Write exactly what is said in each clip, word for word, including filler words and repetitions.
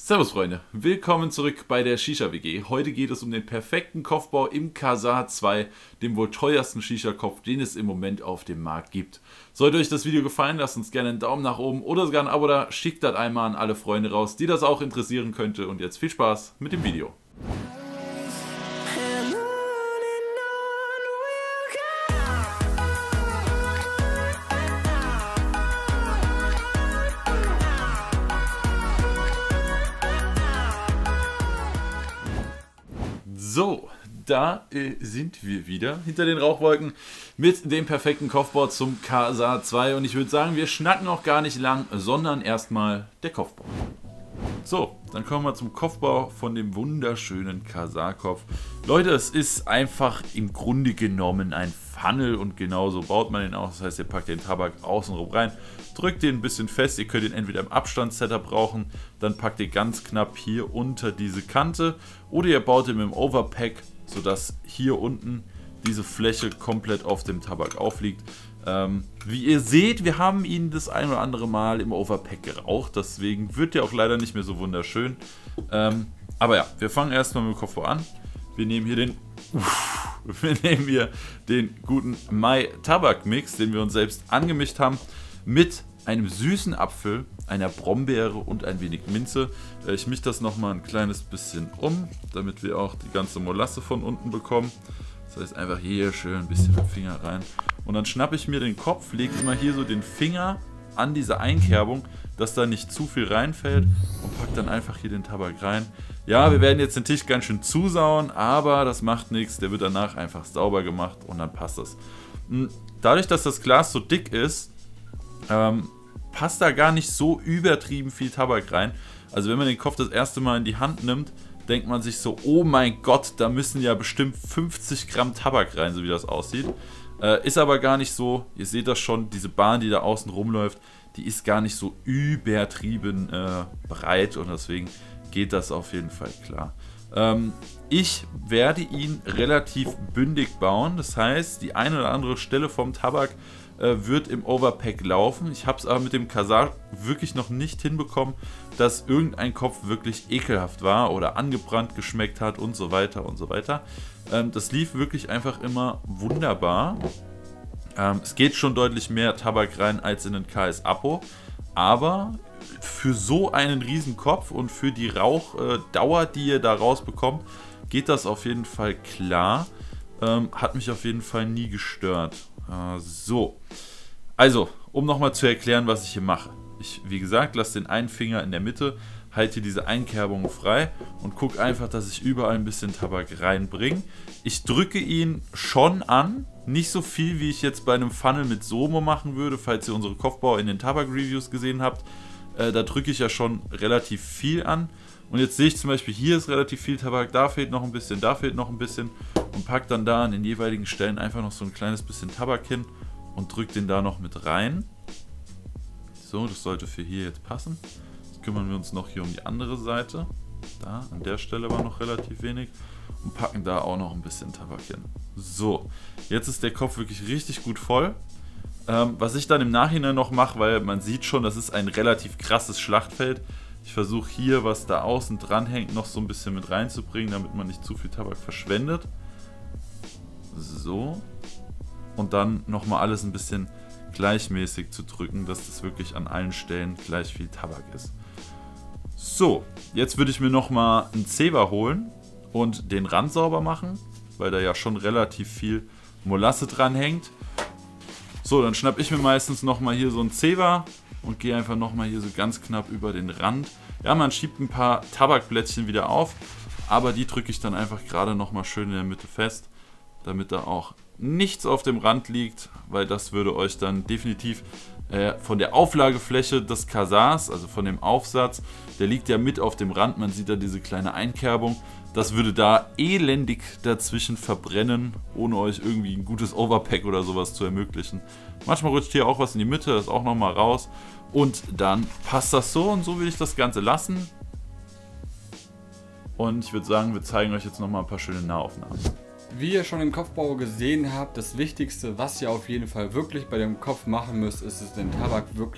Servus Freunde, willkommen zurück bei der Shisha W G. Heute geht es um den perfekten Kopfbau im Kazaa zwei, dem wohl teuersten Shisha-Kopf, den es im Moment auf dem Markt gibt. Sollte euch das Video gefallen, lasst uns gerne einen Daumen nach oben oder sogar ein Abo da, schickt das einmal an alle Freunde raus, die das auch interessieren könnte. Und jetzt viel Spaß mit dem Video. So, da äh, sind wir wieder hinter den Rauchwolken mit dem perfekten Kopfbau zum Kazaa zwei und ich würde sagen, wir schnacken auch gar nicht lang, sondern erstmal der Kopfbau. So, dann kommen wir zum Kopfbau von dem wunderschönen Kazaa-Kopf. Leute, es ist einfach im Grunde genommen ein Funnel und genauso baut man den auch. Das heißt, ihr packt den Tabak außenrum rein, drückt den ein bisschen fest. Ihr könnt ihn entweder im Abstandssetter brauchen, dann packt ihr ganz knapp hier unter diese Kante oder ihr baut ihn mit dem Overpack, sodass hier unten diese Fläche komplett auf dem Tabak aufliegt. Ähm, wie ihr seht, wir haben ihn das ein oder andere Mal im Overpack geraucht, deswegen wird der auch leider nicht mehr so wunderschön. Ähm, aber ja, wir fangen erstmal mit dem Kopfbau an. Wir nehmen hier den, uff, wir nehmen hier den guten Mai Tabak Mix, den wir uns selbst angemischt haben, mit einem süßen Apfel, einer Brombeere und ein wenig Minze. Ich mische das nochmal ein kleines bisschen um, damit wir auch die ganze Molasse von unten bekommen. Das heißt einfach hier schön ein bisschen mit dem Finger rein. Und dann schnappe ich mir den Kopf, lege immer hier so den Finger an diese Einkerbung, dass da nicht zu viel reinfällt und packe dann einfach hier den Tabak rein. Ja, wir werden jetzt den Tisch ganz schön zusauen, aber das macht nichts. Der wird danach einfach sauber gemacht und dann passt das. Dadurch, dass das Glas so dick ist, ähm, passt da gar nicht so übertrieben viel Tabak rein. Also wenn man den Kopf das erste Mal in die Hand nimmt, denkt man sich so, oh mein Gott, da müssen ja bestimmt fünfzig Gramm Tabak rein, so wie das aussieht. Äh, ist aber gar nicht so. Ihr seht das schon, diese Bahn, die da außen rumläuft, die ist gar nicht so übertrieben äh, breit und deswegen geht das auf jeden Fall klar. Ähm, ich werde ihn relativ bündig bauen, das heißt, die eine oder andere Stelle vom Tabak äh, wird im Overpack laufen. Ich habe es aber mit dem Kazaa wirklich noch nicht hinbekommen, dass irgendein Kopf wirklich ekelhaft war oder angebrannt geschmeckt hat und so weiter und so weiter. Ähm, das lief wirklich einfach immer wunderbar. Ähm, es geht schon deutlich mehr Tabak rein als in den K S Apo, aber für so einen riesen Kopf und für die Rauchdauer, die ihr da rausbekommt, geht das auf jeden Fall klar. Ähm, hat mich auf jeden Fall nie gestört. Äh, so, also, um nochmal zu erklären, was ich hier mache. Ich, wie gesagt, lasse den einen Finger in der Mitte, halte diese Einkerbung frei und gucke einfach, dass ich überall ein bisschen Tabak reinbringe. Ich drücke ihn schon an, nicht so viel, wie ich jetzt bei einem Funnel mit Somo machen würde, falls ihr unsere Kopfbau in den Tabak-Reviews gesehen habt. Äh, da drücke ich ja schon relativ viel an. Und jetzt sehe ich zum Beispiel, hier ist relativ viel Tabak, da fehlt noch ein bisschen, da fehlt noch ein bisschen. Und packe dann da an den jeweiligen Stellen einfach noch so ein kleines bisschen Tabak hin und drücke den da noch mit rein. So, das sollte für hier jetzt passen. Jetzt kümmern wir uns noch hier um die andere Seite. Da, an der Stelle war noch relativ wenig. Und packen da auch noch ein bisschen Tabak hin. So, jetzt ist der Kopf wirklich richtig gut voll. Ähm, was ich dann im Nachhinein noch mache, weil man sieht schon, das ist ein relativ krasses Schlachtfeld. Ich versuche hier, was da außen dran hängt, noch so ein bisschen mit reinzubringen, damit man nicht zu viel Tabak verschwendet. So. Und dann nochmal alles ein bisschen gleichmäßig zu drücken, dass das wirklich an allen Stellen gleich viel Tabak ist. So, jetzt würde ich mir nochmal einen Zewa holen und den Rand sauber machen, weil da ja schon relativ viel Molasse dran hängt. So, dann schnappe ich mir meistens nochmal hier so einen Zewa und gehe einfach nochmal hier so ganz knapp über den Rand. Ja, man schiebt ein paar Tabakblättchen wieder auf, aber die drücke ich dann einfach gerade nochmal schön in der Mitte fest, damit da auch nichts auf dem Rand liegt, weil das würde euch dann definitiv äh, von der Auflagefläche des Kazaas, also von dem Aufsatz, der liegt ja mit auf dem Rand, man sieht da diese kleine Einkerbung, das würde da elendig dazwischen verbrennen, ohne euch irgendwie ein gutes Overpack oder sowas zu ermöglichen. Manchmal rutscht hier auch was in die Mitte, das auch nochmal raus und dann passt das so und so will ich das Ganze lassen. Und ich würde sagen, wir zeigen euch jetzt nochmal ein paar schöne Nahaufnahmen. Wie ihr schon im Kopfbau gesehen habt, das Wichtigste, was ihr auf jeden Fall wirklich bei dem Kopf machen müsst, ist es, den Tabak wirklich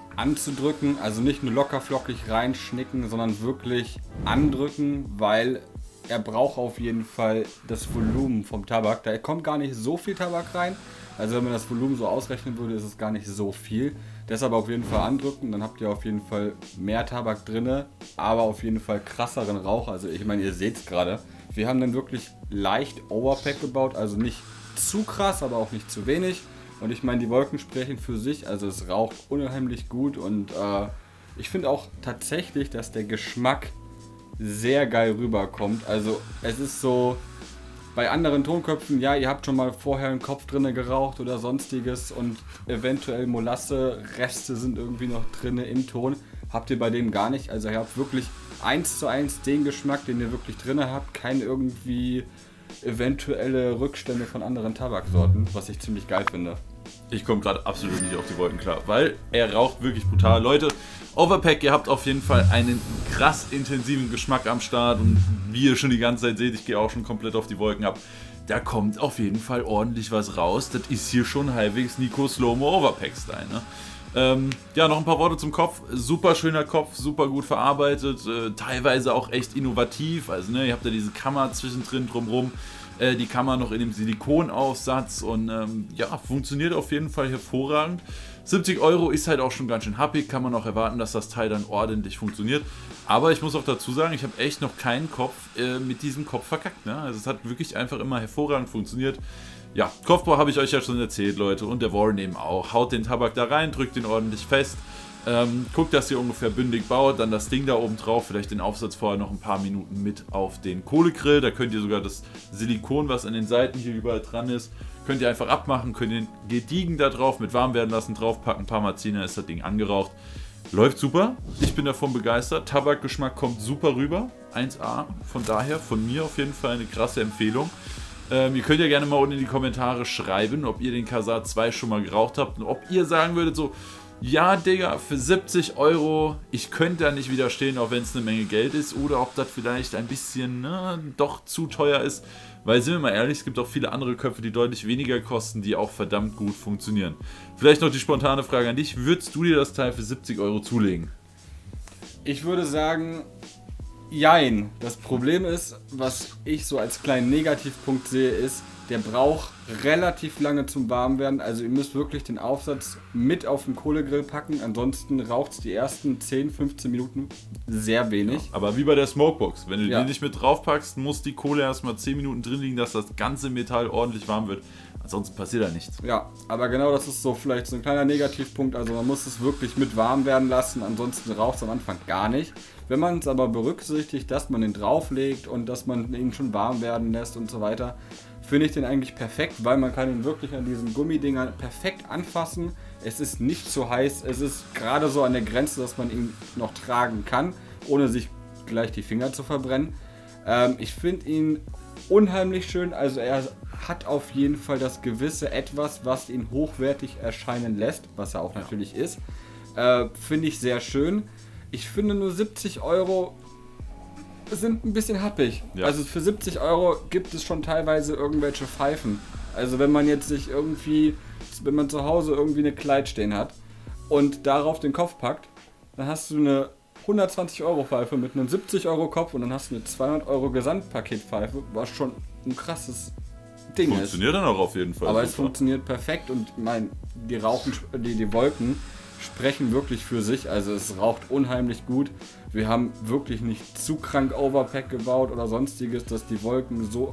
anzudrücken, also nicht nur locker flockig reinschnicken, sondern wirklich andrücken, weil er braucht auf jeden Fall das Volumen vom Tabak. Da kommt gar nicht so viel Tabak rein, also wenn man das Volumen so ausrechnen würde, ist es gar nicht so viel. Deshalb auf jeden Fall andrücken, dann habt ihr auf jeden Fall mehr Tabak drin, aber auf jeden Fall krasseren Rauch. Also ich meine, ihr seht es gerade. Wir haben dann wirklich leicht Overpack gebaut, also nicht zu krass, aber auch nicht zu wenig. Und ich meine, die Wolken sprechen für sich, also es raucht unheimlich gut und äh, ich finde auch tatsächlich, dass der Geschmack sehr geil rüberkommt. Also es ist so, bei anderen Tonköpfen, ja, ihr habt schon mal vorher einen Kopf drinne geraucht oder sonstiges und eventuell Molasse, Reste sind irgendwie noch drinne im Ton. Habt ihr bei dem gar nicht, also ihr habt wirklich eins zu eins den Geschmack, den ihr wirklich drinne habt, keine irgendwie eventuelle Rückstände von anderen Tabaksorten, was ich ziemlich geil finde. Ich komme gerade absolut nicht auf die Wolken klar, weil er raucht wirklich brutal. Leute, Overpack, ihr habt auf jeden Fall einen krass intensiven Geschmack am Start und wie ihr schon die ganze Zeit seht, ich gehe auch schon komplett auf die Wolken ab. Da kommt auf jeden Fall ordentlich was raus. Das ist hier schon halbwegs Nico Slow-Mo Overpack-Style, ne? Ähm, ja, noch ein paar Worte zum Kopf. Super schöner Kopf, super gut verarbeitet, äh, teilweise auch echt innovativ. Also, ne, ihr habt da diese Kammer zwischendrin drumherum, äh, die Kammer noch in dem Silikonaufsatz und ähm, ja, funktioniert auf jeden Fall hervorragend. siebzig Euro ist halt auch schon ganz schön happig, kann man auch erwarten, dass das Teil dann ordentlich funktioniert. Aber ich muss auch dazu sagen, ich habe echt noch keinen Kopf äh, mit diesem Kopf verkackt. Ne? Also es hat wirklich einfach immer hervorragend funktioniert. Ja, Kopfbau habe ich euch ja schon erzählt, Leute, und der Warren eben auch. Haut den Tabak da rein, drückt den ordentlich fest, ähm, guckt, dass ihr ungefähr bündig baut, dann das Ding da oben drauf, vielleicht den Aufsatz vorher noch ein paar Minuten mit auf den Kohlegrill. Da könnt ihr sogar das Silikon, was an den Seiten hier überall dran ist, könnt ihr einfach abmachen, könnt den gediegen da drauf mit warm werden lassen, draufpacken, ein paar Mal ziehen, dann ist das Ding angeraucht. Läuft super, ich bin davon begeistert, Tabakgeschmack kommt super rüber, eins A, von daher von mir auf jeden Fall eine krasse Empfehlung. Ähm, ihr könnt ja gerne mal unten in die Kommentare schreiben, ob ihr den Kazaa zwei schon mal geraucht habt und ob ihr sagen würdet so, ja Digga, für siebzig Euro, ich könnte da nicht widerstehen, auch wenn es eine Menge Geld ist, oder ob das vielleicht ein bisschen ne, doch zu teuer ist, weil sind wir mal ehrlich, es gibt auch viele andere Köpfe, die deutlich weniger kosten, die auch verdammt gut funktionieren. Vielleicht noch die spontane Frage an dich, würdest du dir das Teil für siebzig Euro zulegen? Ich würde sagen, jein. Das Problem ist, was ich so als kleinen Negativpunkt sehe, ist, der braucht relativ lange zum Warmwerden. Also ihr müsst wirklich den Aufsatz mit auf den Kohlegrill packen. Ansonsten raucht es die ersten zehn, fünfzehn Minuten sehr wenig. Ja, aber wie bei der Smokebox. Wenn du ja. die nicht mit draufpackst, muss die Kohle erstmal zehn Minuten drin liegen, dass das ganze Metall ordentlich warm wird. Ansonsten passiert da nichts. Ja, aber genau das ist so vielleicht so ein kleiner Negativpunkt. Also man muss es wirklich mit warm werden lassen. Ansonsten raucht es am Anfang gar nicht. Wenn man es aber berücksichtigt, dass man den drauflegt und dass man ihn schon warm werden lässt und so weiter, finde ich den eigentlich perfekt, weil man kann ihn wirklich an diesen Gummidingern perfekt anfassen. Es ist nicht zu heiß, es ist gerade so an der Grenze, dass man ihn noch tragen kann, ohne sich gleich die Finger zu verbrennen. Ähm, ich finde ihn unheimlich schön, also er hat auf jeden Fall das gewisse Etwas, was ihn hochwertig erscheinen lässt, was er auch natürlich ist. Äh, finde ich sehr schön. Ich finde nur siebzig Euro sind ein bisschen happig. Ja. Also für siebzig Euro gibt es schon teilweise irgendwelche Pfeifen. Also wenn man jetzt sich irgendwie, wenn man zu Hause irgendwie eine Kleid stehen hat und darauf den Kopf packt, dann hast du eine hundertzwanzig Euro Pfeife mit einem siebzig Euro Kopf und dann hast du eine zweihundert Euro Gesamtpaketpfeife, was schon ein krasses Ding funktioniert ist. Funktioniert dann auch auf jeden Fall. Aber super. Es funktioniert perfekt und ich meine, die Rauchen, die, die Wolken sprechen wirklich für sich, also es raucht unheimlich gut. Wir haben wirklich nicht zu krank Overpack gebaut oder sonstiges, dass die Wolken so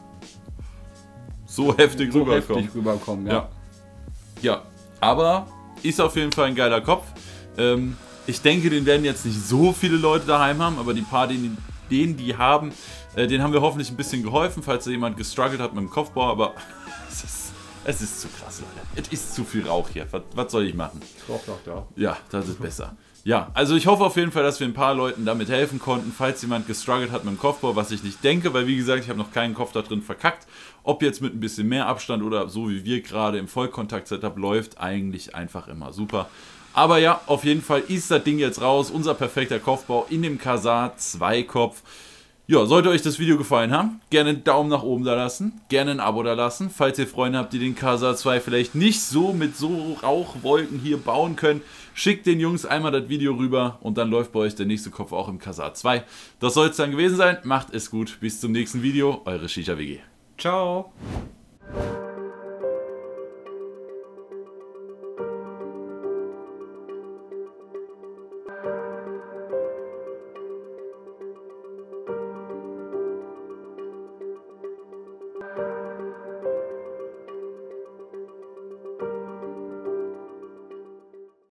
so heftig so rüberkommen. Heftig rüberkommen ja. Ja. ja, aber ist auf jeden Fall ein geiler Kopf. Ähm, ich denke, den werden jetzt nicht so viele Leute daheim haben, aber die paar, den, den die haben, äh, den haben wir hoffentlich ein bisschen geholfen, falls da jemand gestruggelt hat mit dem Kopfbau, aber es ist Es ist zu krass, Leute. Es ist zu viel Rauch hier. Was, was soll ich machen? Doch, doch, ja. Ja, das ist besser. Ja, also ich hoffe auf jeden Fall, dass wir ein paar Leuten damit helfen konnten, falls jemand gestruggelt hat mit dem Kopfbau, was ich nicht denke, weil wie gesagt, ich habe noch keinen Kopf da drin verkackt. Ob jetzt mit ein bisschen mehr Abstand oder so wie wir gerade im Vollkontakt-Setup läuft, eigentlich einfach immer super. Aber ja, auf jeden Fall ist das Ding jetzt raus. Unser perfekter Kopfbau in dem Kazaa zwei Kopf. Ja, sollte euch das Video gefallen haben, gerne einen Daumen nach oben da lassen, gerne ein Abo da lassen. Falls ihr Freunde habt, die den K S A zwei vielleicht nicht so mit so Rauchwolken hier bauen können, schickt den Jungs einmal das Video rüber und dann läuft bei euch der nächste Kopf auch im K S A zwei. Das soll es dann gewesen sein. Macht es gut. Bis zum nächsten Video. Eure Shisha W G. Ciao.